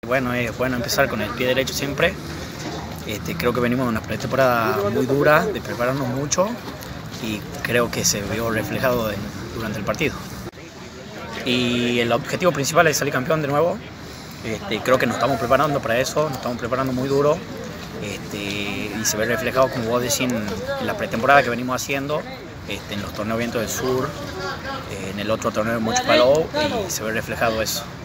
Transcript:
Bueno, es bueno empezar con el pie derecho siempre. Creo que venimos de una pretemporada muy dura, de prepararnos mucho, y creo que se vio reflejado durante el partido. Y el objetivo principal es salir campeón de nuevo. Creo que nos estamos preparando para eso, nos estamos preparando muy duro, y se ve reflejado, como vos decís, en la pretemporada que venimos haciendo, en los torneos Viento del Sur, en el otro torneo de Mocho Palou, y se ve reflejado eso.